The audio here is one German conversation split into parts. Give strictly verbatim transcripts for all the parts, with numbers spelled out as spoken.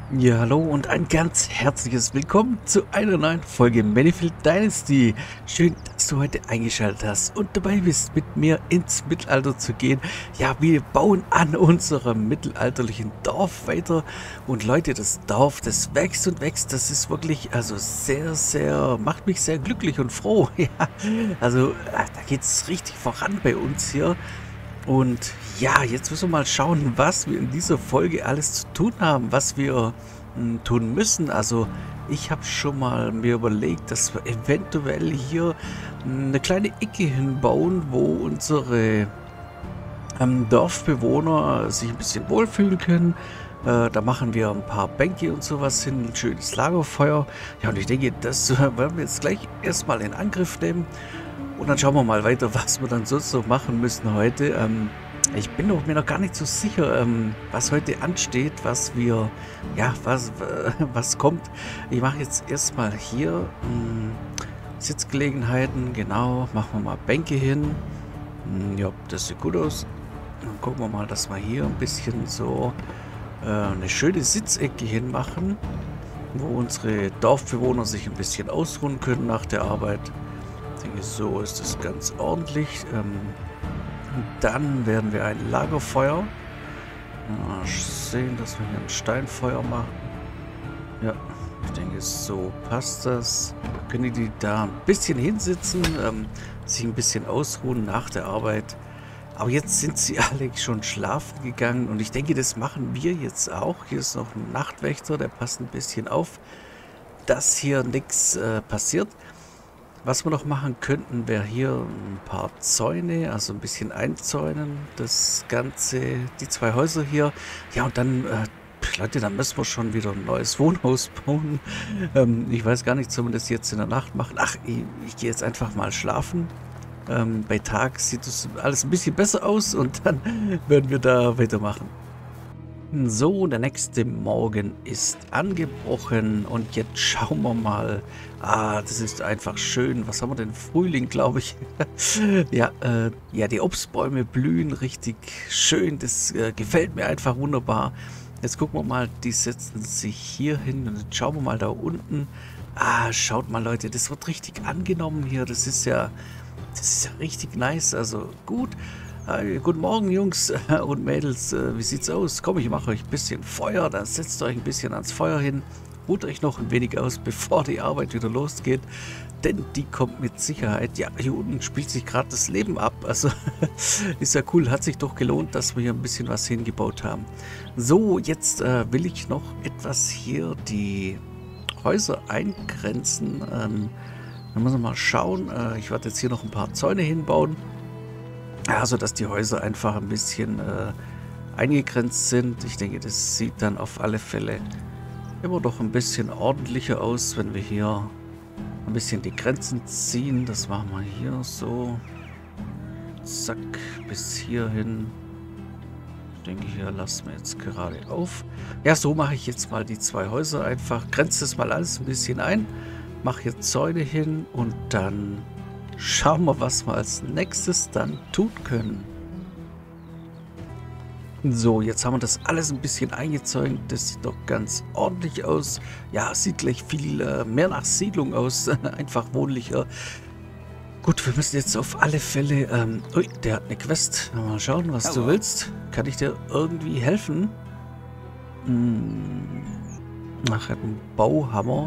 Ja, hallo und ein ganz herzliches Willkommen zu einer neuen Folge Manifold Dynasty. Schön, dass du heute eingeschaltet hast und dabei bist, mit mir ins Mittelalter zu gehen. Ja, wir bauen an unserem mittelalterlichen Dorf weiter. Und Leute, das Dorf, das wächst und wächst. Das ist wirklich, also sehr, sehr, macht mich sehr glücklich und froh. Ja, also äh, da geht es richtig voran bei uns hier. Und ja, jetzt müssen wir mal schauen, was wir in dieser Folge alles zu tun haben, was wir m, tun müssen. Also ich habe schon mal mir überlegt, dass wir eventuell hier m, eine kleine Ecke hinbauen, wo unsere ähm, Dorfbewohner sich ein bisschen wohlfühlen können. Äh, da machen wir ein paar Bänke und sowas hin, ein schönes Lagerfeuer. Ja, und ich denke, das äh, werden wir jetzt gleich erstmal in Angriff nehmen. Und dann schauen wir mal weiter, was wir dann sonst noch machen müssen heute. Ähm, ich bin doch mir noch gar nicht so sicher, ähm, was heute ansteht, was wir, ja, was, äh, was kommt. Ich mache jetzt erstmal hier mh, Sitzgelegenheiten, genau, machen wir mal Bänke hin. Mh, ja, das sieht gut aus. Dann gucken wir mal, dass wir hier ein bisschen so äh, eine schöne Sitzecke hinmachen, wo unsere Dorfbewohner sich ein bisschen ausruhen können nach der Arbeit. Ich denke, so ist es ganz ordentlich. Ähm, und dann werden wir ein Lagerfeuer. Mal sehen, dass wir hier ein Steinfeuer machen. Ja, ich denke, so passt das. Können die da ein bisschen hinsitzen, ähm, sich ein bisschen ausruhen nach der Arbeit. Aber jetzt sind sie alle schon schlafen gegangen und ich denke, das machen wir jetzt auch. Hier ist noch ein Nachtwächter, der passt ein bisschen auf, dass hier nichts äh, passiert. Was wir noch machen könnten, wäre hier ein paar Zäune, also ein bisschen einzäunen, das Ganze, die zwei Häuser hier. Ja, und dann, äh, Leute, dann müssen wir schon wieder ein neues Wohnhaus bauen. Ähm, ich weiß gar nicht, sollen wir das jetzt in der Nacht machen? Ach, ich, ich gehe jetzt einfach mal schlafen. Ähm, bei Tag sieht das alles ein bisschen besser aus und dann werden wir da weitermachen. So, der nächste Morgen ist angebrochen und jetzt schauen wir mal. Ah, das ist einfach schön. Was haben wir denn? Frühling, glaube ich. ja, äh, ja, die Obstbäume blühen richtig schön. Das äh, gefällt mir einfach wunderbar. Jetzt gucken wir mal, die setzen sich hier hin und jetzt schauen wir mal da unten. Ah, schaut mal, Leute, das wird richtig angenommen hier. Das ist ja, das ist ja richtig nice. Also gut. Hi, guten Morgen, Jungs und Mädels. Äh, wie sieht's aus? Komm, ich mache euch ein bisschen Feuer. Dann setzt euch ein bisschen ans Feuer hin. Ruht euch noch ein wenig aus, bevor die Arbeit wieder losgeht. Denn die kommt mit Sicherheit. Ja, hier unten spielt sich gerade das Leben ab. Also ist ja cool. Hat sich doch gelohnt, dass wir hier ein bisschen was hingebaut haben. So, jetzt äh, will ich noch etwas hier die Häuser eingrenzen. Ähm, dann müssen wir mal schauen. Äh, ich werde jetzt hier noch ein paar Zäune hinbauen. Also, dass die Häuser einfach ein bisschen äh, eingegrenzt sind. Ich denke, das sieht dann auf alle Fälle immer doch ein bisschen ordentlicher aus, wenn wir hier ein bisschen die Grenzen ziehen. Das machen wir hier so. Zack, bis hierhin. Ich denke, hier lassen wir jetzt gerade auf. Ja, so mache ich jetzt mal die zwei Häuser einfach. Grenze das mal alles ein bisschen ein. Mache hier Zäune hin und dann schauen wir, was wir als nächstes dann tun können. So, jetzt haben wir das alles ein bisschen eingezäunt. Das sieht doch ganz ordentlich aus. Ja, sieht gleich viel äh, mehr nach Siedlung aus. Einfach wohnlicher. Gut, wir müssen jetzt auf alle Fälle... Ähm, ui, der hat eine Quest. Mal schauen, was Hallo. Du willst. Kann ich dir irgendwie helfen? Hm, ach, er hat einen Bauhammer.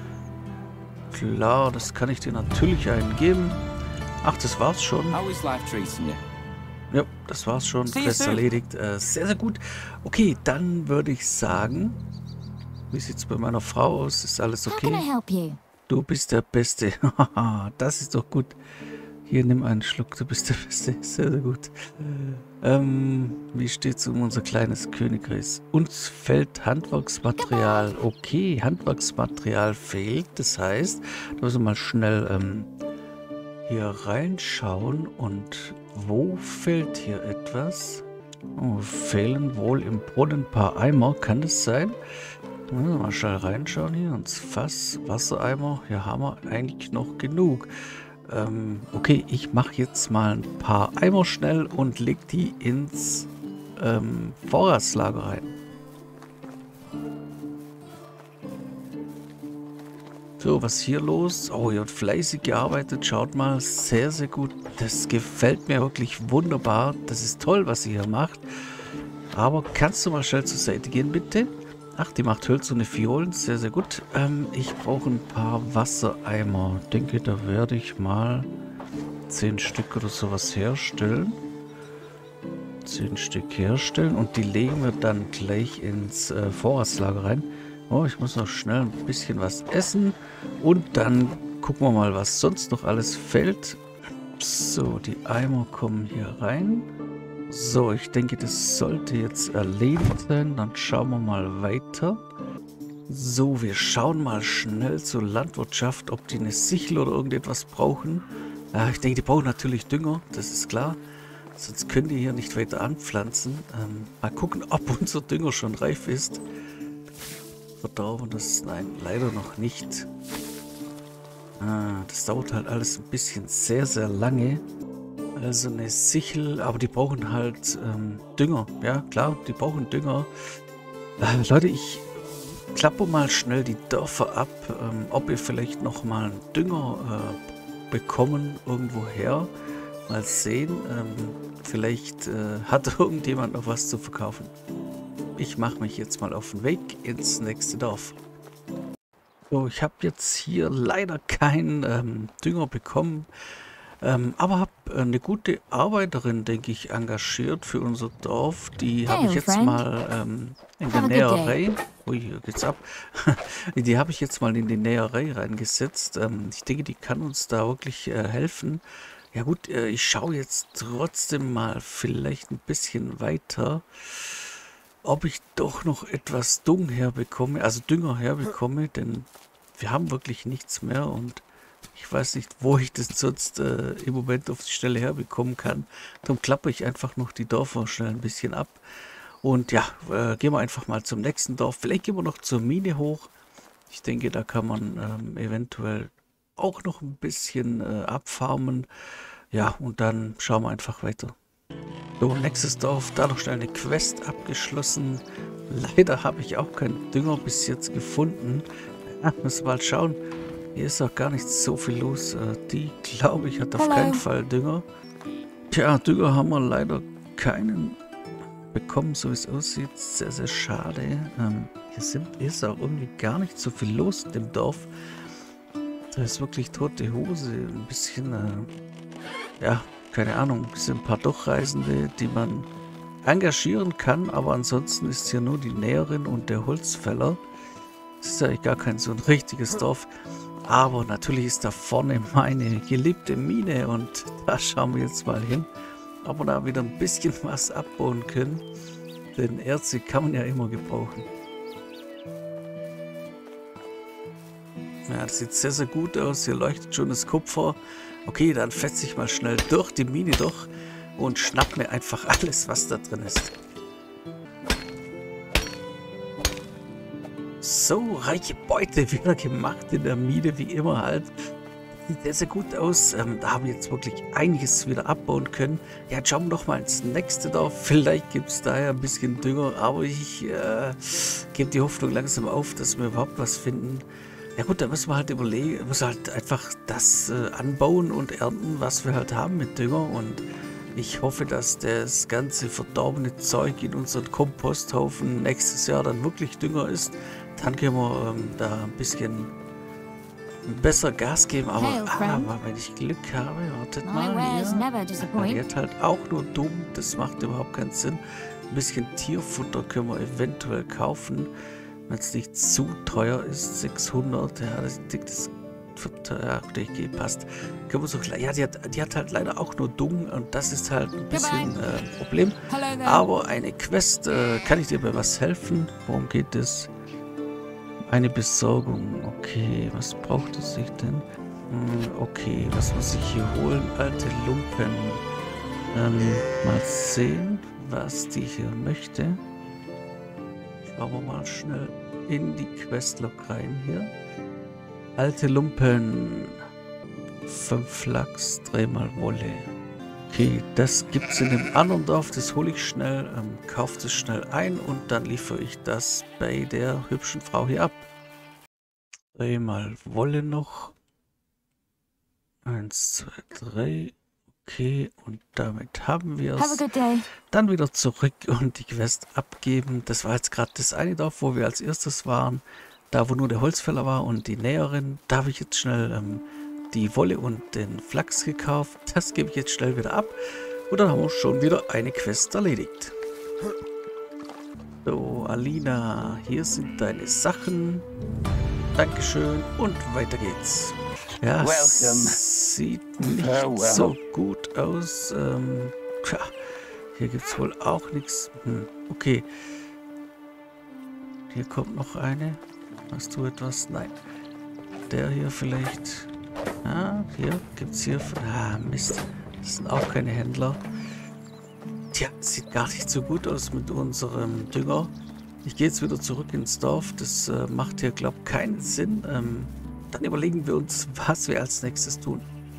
Klar, das kann ich dir natürlich eingeben. Ach, das war's schon. Ja, das war's schon. Quest erledigt. Äh, sehr, sehr gut. Okay, dann würde ich sagen, wie sieht's bei meiner Frau aus? Ist alles okay? Du bist der Beste. Das ist doch gut. Hier, nimm einen Schluck. Du bist der Beste. Sehr, sehr gut. Ähm, wie steht's um unser kleines Königreich? Uns fehlt Handwerksmaterial. Okay, Handwerksmaterial fehlt. Das heißt, da müssen wir mal schnell ähm, hier reinschauen. Und wo fehlt hier etwas? Oh, fehlen wohl im Brunnen ein paar Eimer. Kann das sein? Mal schnell reinschauen hier. Ins Fass, Wassereimer. Hier haben wir eigentlich noch genug. Ähm, okay, ich mache jetzt mal ein paar Eimer schnell und leg die ins ähm, Vorratslager rein. So, was ist hier los? Oh, hier wird fleißig gearbeitet. Schaut mal, sehr, sehr gut. Das gefällt mir wirklich wunderbar. Das ist toll, was sie hier macht. Aber kannst du mal schnell zur Seite gehen, bitte? Ach, die macht hölzerne Fiolen. Sehr, sehr gut. Ähm, ich brauche ein paar Wassereimer. Ich denke, da werde ich mal zehn Stück oder sowas herstellen. Zehn Stück herstellen. Und die legen wir dann gleich ins äh, Vorratslager rein. Oh, ich muss noch schnell ein bisschen was essen. Und dann gucken wir mal, was sonst noch alles fällt. So, die Eimer kommen hier rein. So, ich denke, das sollte jetzt erledigt sein. Dann schauen wir mal weiter. So, wir schauen mal schnell zur Landwirtschaft, ob die eine Sichel oder irgendetwas brauchen. Ja, ich denke, die brauchen natürlich Dünger, das ist klar. Sonst können die hier nicht weiter anpflanzen. Ähm, mal gucken, ob unser Dünger schon reif ist. Verdorben das? Nein, leider noch nicht. Ah, das dauert halt alles ein bisschen sehr, sehr lange. Also eine Sichel, aber die brauchen halt ähm, Dünger. Ja, klar, die brauchen Dünger. Äh, Leute, ich klappe mal schnell die Dörfer ab, ähm, ob wir vielleicht noch mal einen Dünger äh, bekommen irgendwo her. Mal sehen. Ähm, vielleicht äh, hat irgendjemand noch was zu verkaufen. Ich mache mich jetzt mal auf den Weg ins nächste Dorf. So, ich habe jetzt hier leider keinen ähm, Dünger bekommen, ähm, aber habe äh, eine gute Arbeiterin, denke ich, engagiert für unser Dorf. Die habe ich jetzt mal ähm, in der Näherei, ui, hier geht's ab, die habe ich jetzt mal in die Näherei reingesetzt. Ähm, ich denke, die kann uns da wirklich äh, helfen. Ja gut, äh, ich schaue jetzt trotzdem mal vielleicht ein bisschen weiter, ob ich doch noch etwas Dung herbekomme, also Dünger herbekomme, denn wir haben wirklich nichts mehr und ich weiß nicht, wo ich das sonst äh, im Moment auf die Stelle herbekommen kann. Darum klappe ich einfach noch die Dörfer schnell ein bisschen ab. Und ja, äh, gehen wir einfach mal zum nächsten Dorf. Vielleicht gehen wir noch zur Mine hoch. Ich denke, da kann man ähm, eventuell auch noch ein bisschen äh, abfarmen. Ja, und dann schauen wir einfach weiter. So, nächstes Dorf, da noch schnell eine Quest abgeschlossen. Leider habe ich auch keinen Dünger bis jetzt gefunden. Ja, müssen wir mal schauen. Hier ist auch gar nicht so viel los. Äh, die, glaube ich, hat auf Hello. keinen Fall Dünger. Tja, Dünger haben wir leider keinen bekommen, so wie es aussieht. Sehr, sehr schade. Ähm, hier, sind, hier ist auch irgendwie gar nicht so viel los in dem Dorf. Da ist wirklich tote Hose. Ein bisschen, äh, ja, keine Ahnung, es sind ein paar Durchreisende, die man engagieren kann, aber ansonsten ist hier nur die Näherin und der Holzfäller. Das ist eigentlich gar kein so ein richtiges Dorf. Aber natürlich ist da vorne meine geliebte Mine und da schauen wir jetzt mal hin, ob wir da wieder ein bisschen was abbauen können. Denn Erze kann man ja immer gebrauchen. Ja, das sieht sehr, sehr gut aus. Hier leuchtet schon das Kupfer. Okay, dann fetze ich mal schnell durch die Mine durch und schnapp mir einfach alles, was da drin ist. So, reiche Beute wieder gemacht in der Mine, wie immer halt. Sieht sehr, sehr gut aus. Ähm, da haben wir jetzt wirklich einiges wieder abbauen können. Ja, jetzt schauen wir doch mal ins nächste Dorf. Vielleicht gibt es da ja ein bisschen Dünger, aber ich äh, gebe die Hoffnung langsam auf, dass wir überhaupt was finden. Ja gut, da müssen wir halt überlegen, müssen halt einfach das äh, anbauen und ernten, was wir halt haben mit Dünger. Und ich hoffe, dass das ganze verdorbene Zeug in unseren Komposthaufen nächstes Jahr dann wirklich Dünger ist. Dann können wir ähm, da ein bisschen besser Gas geben. Aber, aber wenn ich Glück habe, wartet mal hier. Die hat halt auch nur dumm, das macht überhaupt keinen Sinn. Ein bisschen Tierfutter können wir eventuell kaufen, wenn es nicht zu teuer ist. sechshundert, ja, das, das ja, okay, passt. Können wir so, ja, die hat, die hat halt leider auch nur Dung und das ist halt ein bisschen äh, ein Problem. Aber eine Quest, äh, kann ich dir bei was helfen? Worum geht es? Eine Besorgung. Okay, was braucht es sich denn? Hm, okay, was muss ich hier holen? Alte Lumpen. Ähm, mal sehen, was die hier möchte. Schauen wir mal schnell in die Questlog rein hier. Alte Lumpen. Fünf Lachs, dreimal Wolle. Okay, das gibt es in dem anderen Dorf, das hole ich schnell, ähm, kaufe es schnell ein und dann liefere ich das bei der hübschen Frau hier ab. Dreimal Wolle noch. Eins, zwei, drei. Okay, und damit haben wir es. Dann wieder zurück und die Quest abgeben. Das war jetzt gerade das eine Dorf, wo wir als erstes waren. Da, wo nur der Holzfäller war und die Näherin. Da habe ich jetzt schnell ähm, die Wolle und den Flachs gekauft. Das gebe ich jetzt schnell wieder ab. Und dann haben wir schon wieder eine Quest erledigt. So, Alina, hier sind deine Sachen. Dankeschön und weiter geht's. Ja, Welcome. Sieht nicht Farewell. so gut aus. Ähm, tja, hier gibt es wohl auch nichts. Hm, okay. Hier kommt noch eine. Hast du etwas? Nein. Der hier vielleicht. Ah, hier gibt es hier. Ah, Mist. Das sind auch keine Händler. Tja, sieht gar nicht so gut aus mit unserem Dünger. Ich gehe jetzt wieder zurück ins Dorf. Das äh, macht hier, glaube ich, keinen Sinn. Ähm, dann überlegen wir uns, was wir als nächstes tun.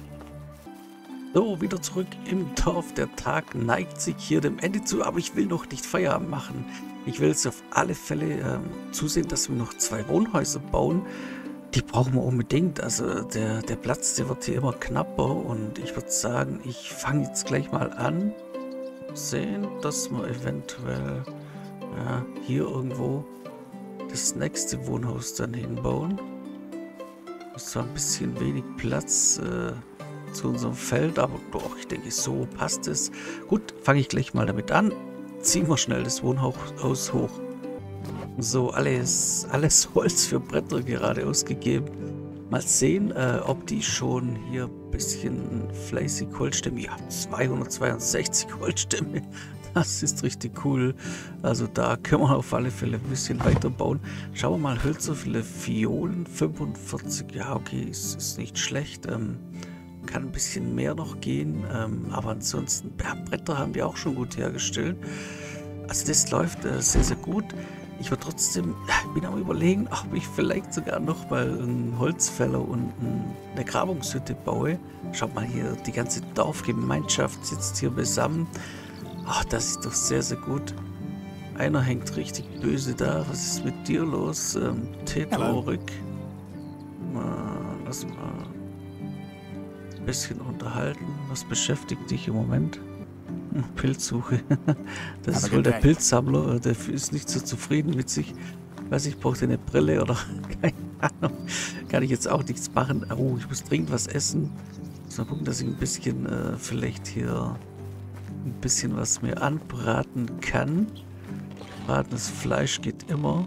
So, wieder zurück im Dorf. Der Tag neigt sich hier dem Ende zu, aber ich will noch nicht Feierabend machen. Ich will jetzt auf alle Fälle ähm, zusehen, dass wir noch zwei Wohnhäuser bauen. Die brauchen wir unbedingt. Also der, der Platz, der wird hier immer knapper und ich würde sagen, ich fange jetzt gleich mal an. Sehen, dass wir eventuell ja, hier irgendwo das nächste Wohnhaus dann hinbauen. Ist zwar ein bisschen wenig Platz äh, zu unserem Feld, aber doch, ich denke, so passt es. Gut, fange ich gleich mal damit an. Ziehen wir schnell das Wohnhaus hoch. So, alles, alles Holz für Bretter gerade ausgegeben. Mal sehen, äh, ob die schon hier ein bisschen fleißig Holzstämme. Ja, zweihundertzweiundsechzig Holzstämme. Das ist richtig cool. Also da können wir auf alle Fälle ein bisschen weiterbauen. Schauen wir mal, Hölzer, viele Violen. fünfundvierzig, ja okay, ist, ist nicht schlecht. Ähm, kann ein bisschen mehr noch gehen. Ähm, aber ansonsten, ja, Bretter haben wir auch schon gut hergestellt. Also das läuft äh, sehr, sehr gut. Ich war trotzdem, ich bin am Überlegen, ob ich vielleicht sogar noch mal einen Holzfäller und eine Grabungshütte baue. Schaut mal hier, die ganze Dorfgemeinschaft sitzt hier beisammen. Ach, das ist doch sehr, sehr gut. Einer hängt richtig böse da. Was ist mit dir los, ähm, Tetorik? Mal, lass mal ein bisschen unterhalten. Was beschäftigt dich im Moment? Hm, Pilzsuche. Das ist wohl der Pilzsammler. Der ist nicht so zufrieden mit sich. Weiß ich, brauche eine Brille oder keine Ahnung. Kann ich jetzt auch nichts machen. Oh, ich muss dringend was essen. Muss mal gucken, dass ich ein bisschen äh, vielleicht hier ein bisschen was mir anbraten kann. Bratenes Fleisch geht immer.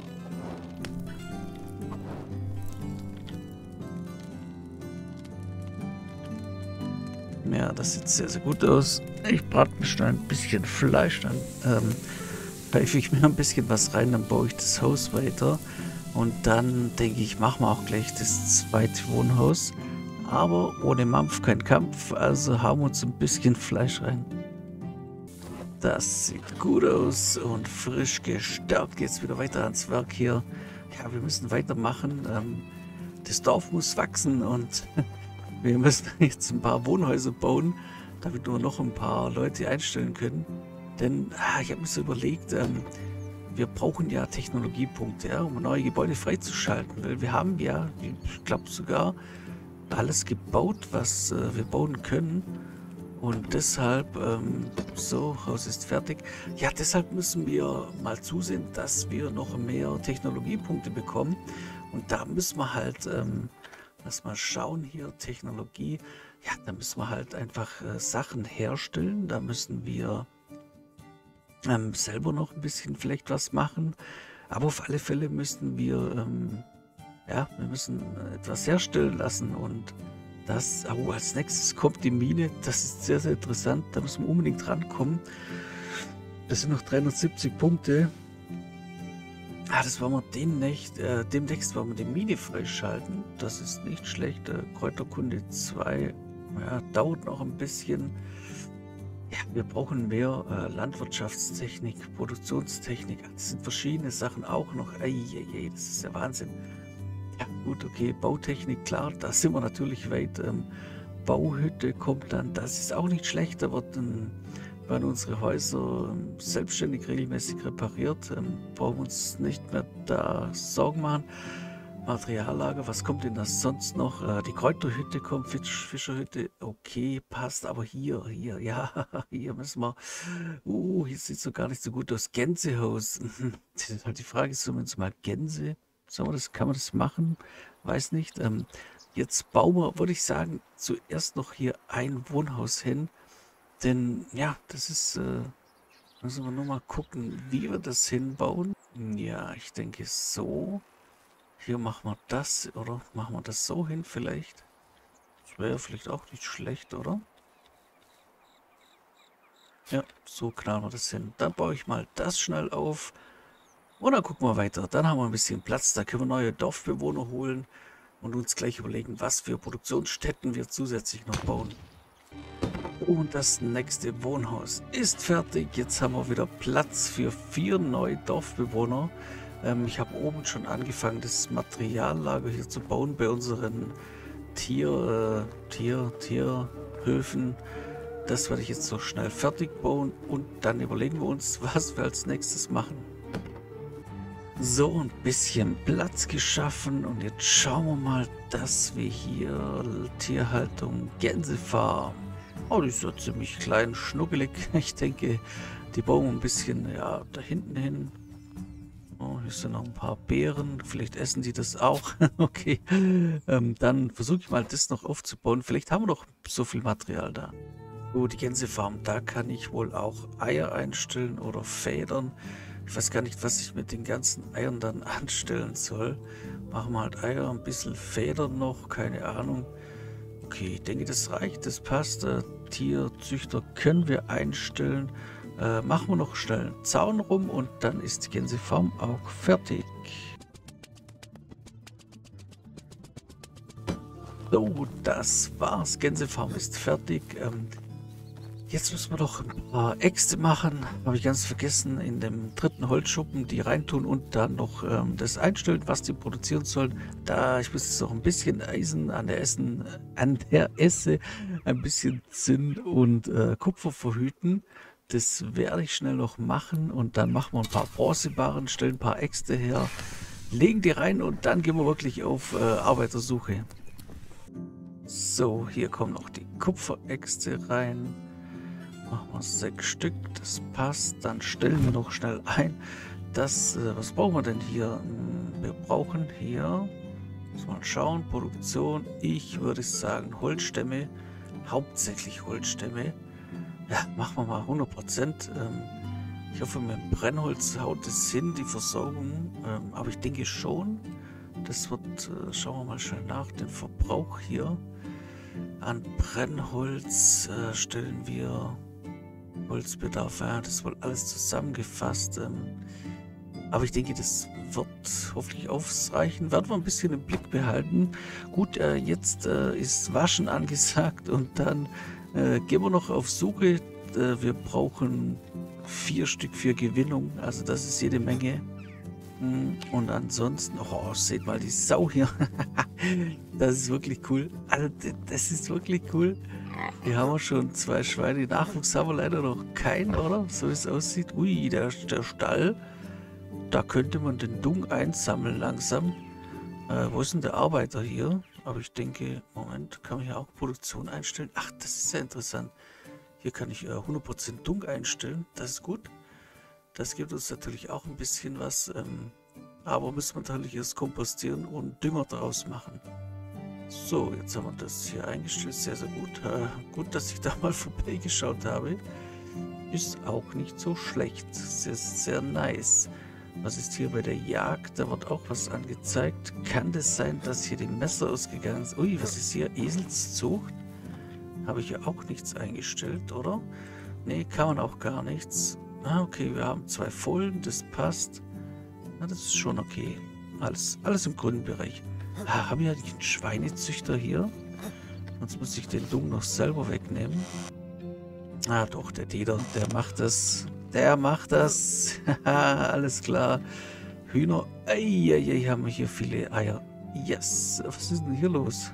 Ja, das sieht sehr, sehr gut aus. Ich brate mir schon ein bisschen Fleisch, dann ähm, pfeife ich mir ein bisschen was rein, dann baue ich das Haus weiter. Und dann denke ich, machen wir auch gleich das zweite Wohnhaus. Aber ohne Mampf kein Kampf, also hauen wir uns ein bisschen Fleisch rein. Das sieht gut aus und frisch gestärkt. Geht's wieder weiter ans Werk hier. Ja, wir müssen weitermachen. Ähm, das Dorf muss wachsen und wir müssen jetzt ein paar Wohnhäuser bauen, damit wir noch ein paar Leute einstellen können. Denn ah, ich habe mir so überlegt, ähm, wir brauchen ja Technologiepunkte, ja, um neue Gebäude freizuschalten. Weil wir haben ja, ich glaube sogar, alles gebaut, was äh, wir bauen können. Und deshalb, ähm, so, Haus ist fertig. Ja, deshalb müssen wir mal zusehen, dass wir noch mehr Technologiepunkte bekommen. Und da müssen wir halt, ähm, lass mal schauen hier, Technologie. Ja, da müssen wir halt einfach äh, Sachen herstellen. Da müssen wir ähm, selber noch ein bisschen vielleicht was machen. Aber auf alle Fälle müssen wir, ähm, ja, wir müssen etwas herstellen lassen und das, oh, als nächstes kommt die Mine. Das ist sehr, sehr interessant. Da müssen wir unbedingt rankommen. Das sind noch dreihundertsiebzig Punkte. Ah, das wollen wir demnächst, äh, demnächst wollen wir die Mine freischalten. Das ist nicht schlecht. Äh, Kräuterkunde zwei. Ja, dauert noch ein bisschen. Ja, wir brauchen mehr äh, Landwirtschaftstechnik, Produktionstechnik. Das sind verschiedene Sachen auch noch. Ei, ei, ei, das ist der Wahnsinn. Ja, gut, okay, Bautechnik, klar, da sind wir natürlich weit. Ähm, Bauhütte kommt dann, das ist auch nicht schlecht, da wird, ähm, werden unsere Häuser ähm, selbstständig regelmäßig repariert, ähm, brauchen uns nicht mehr da Sorgen machen. Materiallager, was kommt denn das sonst noch? Äh, die Kräuterhütte kommt, Fisch, Fischerhütte, okay, passt, aber hier, hier, ja, hier müssen wir, uh, hier sieht es so gar nicht so gut aus. Gänsehaus, das ist halt die Frage, sollen wir uns mal Gänse, sollen wir das, kann man das machen? Weiß nicht. Ähm, jetzt bauen wir, würde ich sagen, zuerst noch hier ein Wohnhaus hin, denn, ja, das ist, äh, müssen wir nur mal gucken, wie wir das hinbauen. Ja, ich denke so. Hier machen wir das, oder? Machen wir das so hin vielleicht? Das wäre vielleicht auch nicht schlecht, oder? Ja, so knallen wir das hin. Dann baue ich mal das schnell auf. Und dann gucken wir weiter. Dann haben wir ein bisschen Platz. Da können wir neue Dorfbewohner holen und uns gleich überlegen, was für Produktionsstätten wir zusätzlich noch bauen. Und das nächste Wohnhaus ist fertig. Jetzt haben wir wieder Platz für vier neue Dorfbewohner. Ähm, ich habe oben schon angefangen, das Materiallager hier zu bauen bei unseren Tier, äh, Tier, Tierhöfen. Das werde ich jetzt so schnell fertig bauen und dann überlegen wir uns, was wir als nächstes machen. So, ein bisschen Platz geschaffen und jetzt schauen wir mal, dass wir hier Tierhaltung Gänsefarm. Oh, die ist ja ziemlich klein, schnuckelig. Ich denke, die bauen wir ein bisschen ja, da hinten hin. Oh, hier sind noch ein paar Beeren. Vielleicht essen die das auch. Okay, ähm, dann versuche ich mal das noch aufzubauen. Vielleicht haben wir noch so viel Material da. Oh, die Gänsefarm, da kann ich wohl auch Eier einstellen oder Federn. Ich weiß gar nicht, was ich mit den ganzen Eiern dann anstellen soll. Machen wir halt Eier, ein bisschen Federn noch, keine Ahnung. Okay, ich denke, das reicht, das passt. Äh, Tierzüchter können wir einstellen. Äh, machen wir noch schnell einen Zaun rum und dann ist die Gänsefarm auch fertig. So, das war's. Gänsefarm ist fertig. Ähm, Jetzt müssen wir doch ein paar Äxte machen. Habe ich ganz vergessen, in dem dritten Holzschuppen die reintun und dann noch ähm, das einstellen, was die produzieren sollen. Da ich muss jetzt noch ein bisschen Eisen an der Essen, an der Esse, ein bisschen Zinn und äh, Kupfer verhüten. Das werde ich schnell noch machen und dann machen wir ein paar Bronzebarren, stellen ein paar Äxte her, legen die rein und dann gehen wir wirklich auf äh, Arbeitersuche. So, hier kommen noch die Kupferäxte rein. Machen wir sechs Stück, das passt. Dann stellen wir noch schnell ein. Das, äh, was brauchen wir denn hier? Wir brauchen hier, muss mal schauen, Produktion. Ich würde sagen Holzstämme, hauptsächlich Holzstämme. Ja, machen wir mal hundert Prozent. Ähm, ich hoffe, mit dem Brennholz haut es hin, die Versorgung. Ähm, aber ich denke schon, das wird, äh, schauen wir mal schnell nach, den Verbrauch hier. An Brennholz äh, stellen wir Holzbedarf, ja, das wird alles zusammengefasst. Ähm, aber ich denke, das wird hoffentlich ausreichen. Werden wir ein bisschen im Blick behalten. Gut, äh, jetzt äh, ist Waschen angesagt und dann äh, gehen wir noch auf Suche. Äh, wir brauchen vier Stück für Gewinnung, also das ist jede Menge. Und ansonsten, oh, seht mal die Sau hier. Das ist wirklich cool. Also, das ist wirklich cool. Hier haben wir schon zwei Schweine. Nachwuchs haben wir leider noch keinen, oder? So wie es aussieht. Ui, der, der Stall. Da könnte man den Dung einsammeln langsam. Äh, wo ist denn der Arbeiter hier? Aber ich denke, Moment, kann man hier auch Produktion einstellen? Ach, das ist ja interessant. Hier kann ich äh, hundert Prozent Dung einstellen. Das ist gut. Das gibt uns natürlich auch ein bisschen was, ähm, aber müssen wir natürlich erst kompostieren und Dünger daraus machen. So, jetzt haben wir das hier eingestellt, sehr, sehr gut. Äh, gut, dass ich da mal vorbeigeschaut habe. Ist auch nicht so schlecht, sehr, sehr nice. Was ist hier bei der Jagd? Da wird auch was angezeigt. Kann das sein, dass hier die Messer ausgegangen sind? Ui, was ist hier? Eselszucht? Habe ich ja auch nichts eingestellt, oder? Nee, kann man auch gar nichts. Ah, okay, wir haben zwei Fohlen, das passt. Na, das ist schon okay. Alles, alles im grünen Bereich. Ah, haben wir ja einen Schweinezüchter hier? Sonst muss ich den Dung noch selber wegnehmen. Ah, doch, der Dieter, der macht das. Der macht das. Haha, alles klar. Hühner. Eieiei, haben wir hier viele Eier. Yes. Was ist denn hier los?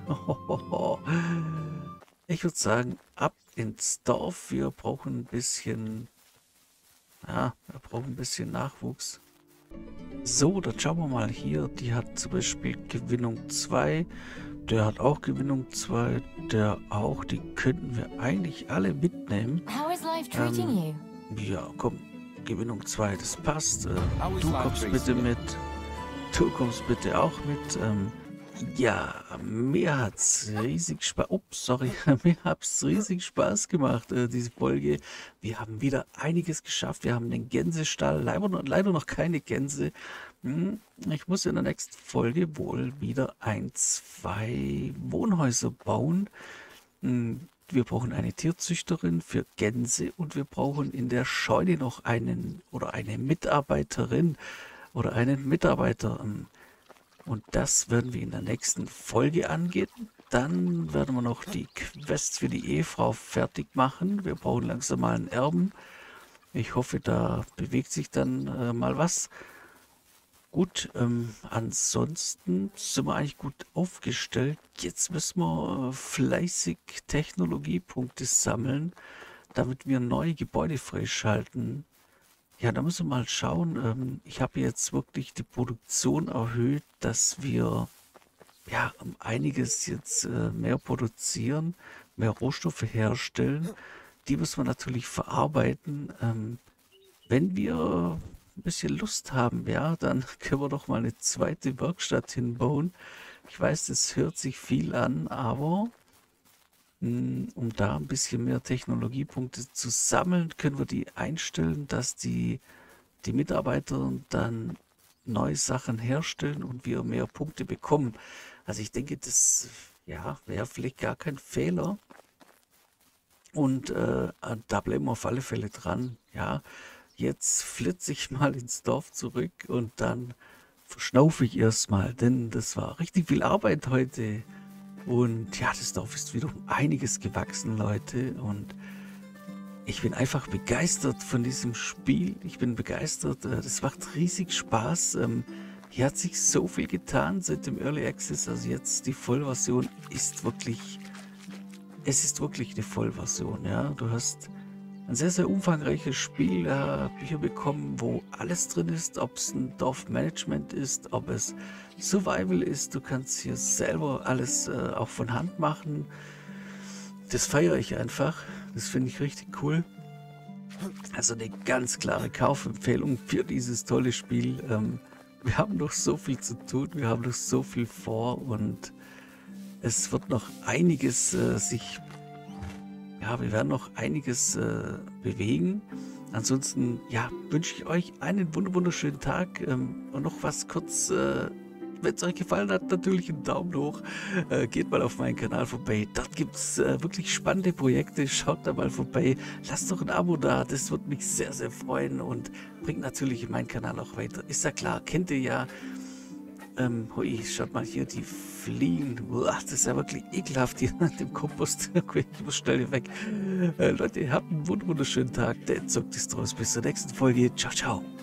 Ich würde sagen, ab ins Dorf. Wir brauchen ein bisschen... Ja, wir brauchen ein bisschen Nachwuchs. So, dann schauen wir mal hier. Die hat zum Beispiel Gewinnung zwei. Der hat auch Gewinnung zwei. Der auch. Die könnten wir eigentlich alle mitnehmen. How is life treating Ähm, you? ja, komm. Gewinnung zwei, das passt. Äh, How is du life kommst treating bitte you? mit. Du kommst bitte auch mit. Ähm, ja, mir hat's riesig Spaß. Ups, sorry. Mir hat's riesig Spaß gemacht, äh, diese Folge. Wir haben wieder einiges geschafft. Wir haben den Gänsestall. Leider noch, leider noch keine Gänse. Hm, ich muss in der nächsten Folge wohl wieder ein, zwei Wohnhäuser bauen. Hm, wir brauchen eine Tierzüchterin für Gänse und wir brauchen in der Scheune noch einen oder eine Mitarbeiterin oder einen Mitarbeiter. ähm, Und das werden wir in der nächsten Folge angehen. Dann werden wir noch die Quests für die Ehefrau fertig machen. Wir brauchen langsam mal einen Erben. Ich hoffe, da bewegt sich dann äh, mal was. Gut, ähm, ansonsten sind wir eigentlich gut aufgestellt. Jetzt müssen wir äh, fleißig Technologiepunkte sammeln, damit wir neue Gebäude freischalten. Ja, da müssen wir mal schauen. Ähm, ich habe jetzt wirklich die Produktion erhöht, dass wir ja um einiges jetzt äh, mehr produzieren, mehr Rohstoffe herstellen. Die müssen wir natürlich verarbeiten. Ähm, wenn wir ein bisschen Lust haben, ja, dann können wir doch mal eine zweite Werkstatt hinbauen. Ich weiß, das hört sich viel an, aber mh, um da ein bisschen mehr Technologiepunkte zu sammeln, können wir die einstellen, dass die, die Mitarbeiter dann neue Sachen herstellen und wir mehr Punkte bekommen. Also ich denke, das ja, wäre vielleicht gar kein Fehler. Und äh, da bleiben wir auf alle Fälle dran. Ja, jetzt flitze ich mal ins Dorf zurück und dann verschnaufe ich erstmal, denn das war richtig viel Arbeit heute. Und ja, das Dorf ist wieder um einiges gewachsen, Leute. Und ich bin einfach begeistert von diesem Spiel. Ich bin begeistert. äh, Das macht riesig Spaß. Ähm, Hier hat sich so viel getan seit dem Early Access. Also jetzt die Vollversion ist wirklich, es ist wirklich eine Vollversion. Ja, du hast ein sehr, sehr umfangreiches Spiel äh, hier bekommen, wo alles drin ist, ob es ein Dorfmanagement ist, ob es Survival ist. Du kannst hier selber alles äh, auch von Hand machen. Das feiere ich einfach. Das finde ich richtig cool. Also eine ganz klare Kaufempfehlung für dieses tolle Spiel. Ähm, wir haben noch so viel zu tun, wir haben noch so viel vor und es wird noch einiges äh, sich, ja, wir werden noch einiges äh, bewegen. Ansonsten, ja, wünsche ich euch einen wunder- wunderschönen Tag ähm, und noch was kurz. Äh, Wenn es euch gefallen hat, natürlich einen Daumen hoch. Äh, geht mal auf meinen Kanal vorbei. Dort gibt es äh, wirklich spannende Projekte. Schaut da mal vorbei. Lasst doch ein Abo da. Das würde mich sehr, sehr freuen und bringt natürlich meinen Kanal auch weiter. Ist ja klar, kennt ihr ja. Ähm, hui, schaut mal hier, die Fliegen. Uah, das ist ja wirklich ekelhaft hier an dem Kompost. Okay, ich muss schnell hier weg. Äh, Leute, habt einen wunderschönen Tag. Der Zockt ist draus. Bis zur nächsten Folge. Ciao, ciao.